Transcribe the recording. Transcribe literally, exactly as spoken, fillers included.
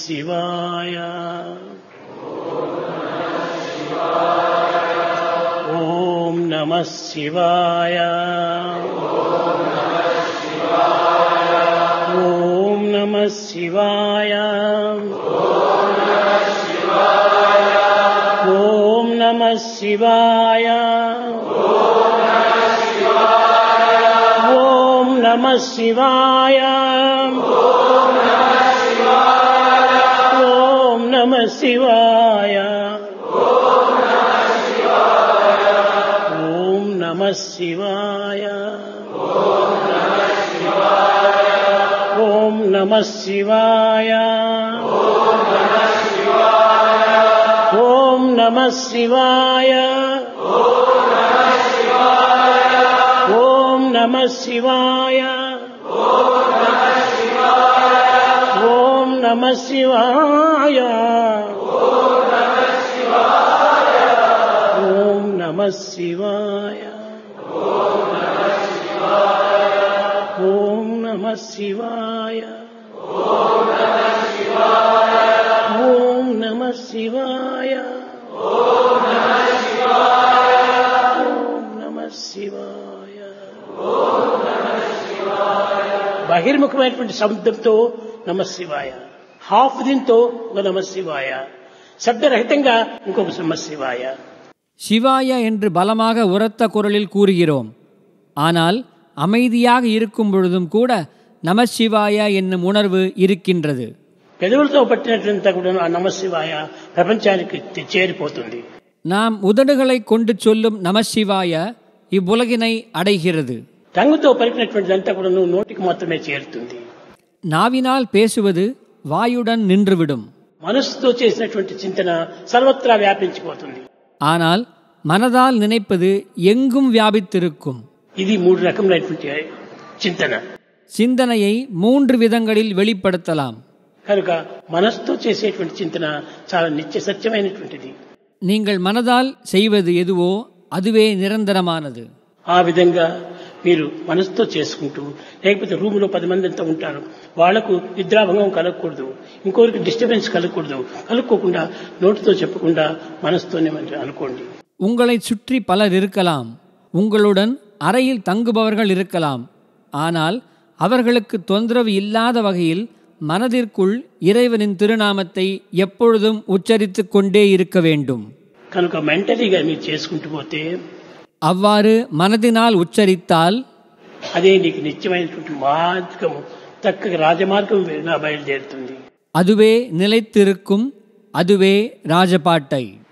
శివాయ. ఓం నమః శివాయ. ఓం నమః శివాయ. ఓం నమః శివాయ. ఓం నమః శివాయ. ఓం నమః శివాయ. ఓం నమః శివాయ. ఓం నమః శివాయ. ఓం నమః శివాయ. ఓం నమః శివాయ. ఓం నమః శివాయ. ఓం నమః శివాయ. ఓం నమః శివాయ. ఓం నమః శివాయ. ఓం నమః శివాయ. బహిర్ముఖమైనటువంటి శబ్దంతో నమః శివాయ, హాఫ్ దీంతో ఒక నమః శివాయ, శబ్దరహితంగా ఇంకొక నమః శివాయ. சிவாய என்று பலமாக உரத்த குரலில் கூறுகிறோம். ஆனால் அமைதியாக இருக்கும் பொழுதும் கூட நமசிவாய என்னும் உணர்வு இருக்கின்றது. పెదవులతో పట్టినట్లంతా కూడా ఆ నమశివాయ ప్రపంచానికి చేరిపోతుంది. நாம் உதடுகளை கொண்டு சொல்லும் நமசிவாய இவ்வுலகினை அடைகிறது. టంగుతో పలికినటువంటిదంతా కూడా నోటికి మాత్రమే చేరుతుంది. நாவினால் பேசுவது வாயுடன் நின்றுவிடும். మనస్సుతో చేసినటువంటి చింతన సర్వత్రా వ్యాపించిపోతుంది. ஆனால் மனதால் நினைப்பது எங்கும் வியாபித்திருக்கும். ఇది మూడు రకములైనటువంటి చింతన. சிந்தனையை மூன்று விதங்களில் வெளிப்படுத்தலாம். కనుక మనస్సుతో చేసేటువంటి చింతన చాలా నిత్య సత్యమైనటువంటిది. நீங்கள் மனதால் செய்வது எதுவோ அதுவே நிரந்தரமானது. ఆ విధంగా మీరు మనసుతో చేసుకుంటూ, లేకపోతే రూములో పది మంది అంతా ఉంటారు, వాళ్లకు నిద్రాభంగం కలగకూడదు, ఇంకొకరికి డిస్టర్బెన్స్ కలగకూడదు, కలుక్కోకుండా నోటితో చెప్పకుండా మనసుతోనే అనుకోండి. உங்களை சுற்றி பலர் இருக்கலாம், உங்களுடன் அறையில் தங்குபவர்கள் இருக்கலாம். ஆனால் அவர்களுக்கு தொந்தரவு இல்லாத வகையில் மனதிற்குள் இறைவனின் திருநாமத்தை எப்பொழுதும் உச்சரித்துக் கொண்டே இருக்க வேண்டும். కనుక మెంటలీగా మీరు చేసుకుంటూ పోతే, அவ்வாறு மனதினால் உச்சரித்தால் అదే నీకు నిత్యమైనటువంటి మార్గము, చక్కగా రాజమార్గం బయలుదేరుతుంది. அதுவே நிலைத்திருக்கும், அதுவே ராஜபாட்டை.